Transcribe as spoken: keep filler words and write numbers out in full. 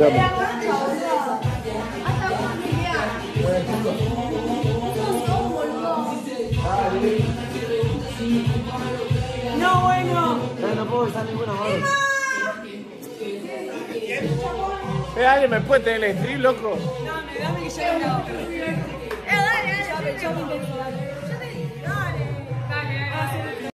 Dame. No, bueno. No, no puedo usar ninguna mano. Eh, ¿alguien me puede tener el stream, loco? Dame, dame que yo lo grabo. Eh, dale, dale. Yo me intento, dale.